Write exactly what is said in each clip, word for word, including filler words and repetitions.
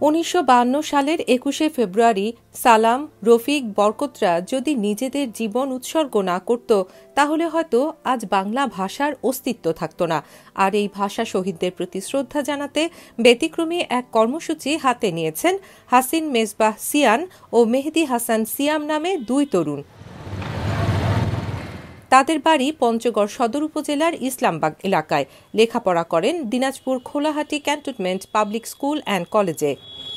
উনিশশো বাহান্ন সালের একুশে ফেব্রুয়ারি সালাম, রফিক, বরকতরা যদি নিজেদের জীবন উৎসর্গ না করত তাহলে হয়তো আজ বাংলা ভাষার অস্তিত্ব থাকত না। আর এই ভাষা শহীদদের প্রতি শ্রদ্ধা জানাতে ব্যতিক্রমী এক কর্মসূচি হাতে নিয়েছেন হাসিন মেজবাহ সিয়ান ও মেহেদি হাসান সিয়াম নামে দুই তরুণ। তাদের বাড়ি পঞ্চগড় সদর উপজেলার ইসলামবাগ এলাকায়। লেখাপড়া করেন Dinajpur Kholahati cantonment public school and কলেজে।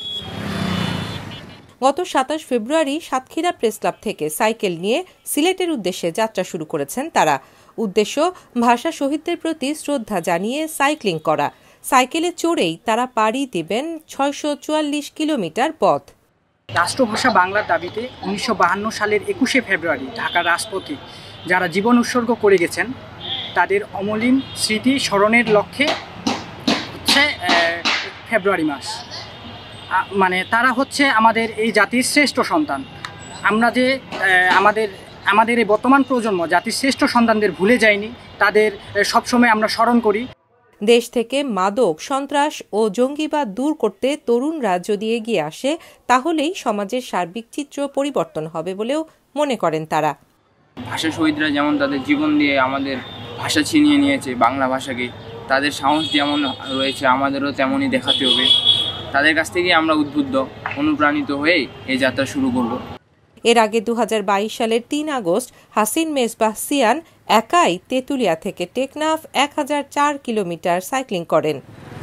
গত সাতাশ ফেব্রুয়ারি সাতক্ষীরা প্রেস ক্লাব থেকে সাইকেল নিয়ে সিলেটের উদ্দেশ্যে যাত্রা শুরু করেছেন তারা। উদ্দেশ্য ভাষা শহীদদের প্রতি শ্রদ্ধা জানিয়ে সাইক্লিং করা। সাইকেলে চড়েই তারা পাড়ি দিবেন ছয়শো চুয়াল্লিশ কিলোমিটার পথ। রাষ্ট্রভাষা বাংলার দাবিতে উনিশশো বাহান্ন সালের একুশে ফেব্রুয়ারি ঢাকার রাজপথে যারা জীবন উৎসর্গ করে গেছেন তাদের অমলিন স্মৃতি স্মরণের লক্ষ্যে হচ্ছে ফেব্রুয়ারি মাস। মানে তারা হচ্ছে আমাদের এই জাতির শ্রেষ্ঠ সন্তান। আমরা যে আমাদের আমাদের এই বর্তমান প্রজন্ম জাতির শ্রেষ্ঠ সন্তানদের ভুলে যায়নি, তাদের সবসময় আমরা স্মরণ করি। দেশ থেকে মাদক, সন্ত্রাস ও জঙ্গিবাদ দূর করতে তরুণরা যদি এগিয়ে আসে তাহলেই সমাজের সার্বিক চিত্র পরিবর্তন হবে বলেও মনে করেন তারা। ভাষা শহীদরা যেমন তাদের জীবন দিয়ে আমাদের ভাষা ছিনিয়ে নিয়েছে, বাংলা ভাষাকে, তাদের সাহস যেমন রয়েছে আমাদেরও তেমনই দেখাতে হবে। তাদের কাছ থেকে আমরা উদ্বুদ্ধ, অনুপ্রাণিত হয়ে এই যাত্রা শুরু করব। এর আগে দু হাজার বাইশ সালের তিন আগস্ট হাসিন মেজবাহ সিয়ান একাই তেঁতুলিয়া থেকে টেকনাফ এক হাজার চার কিলোমিটার সাইক্লিং করেন।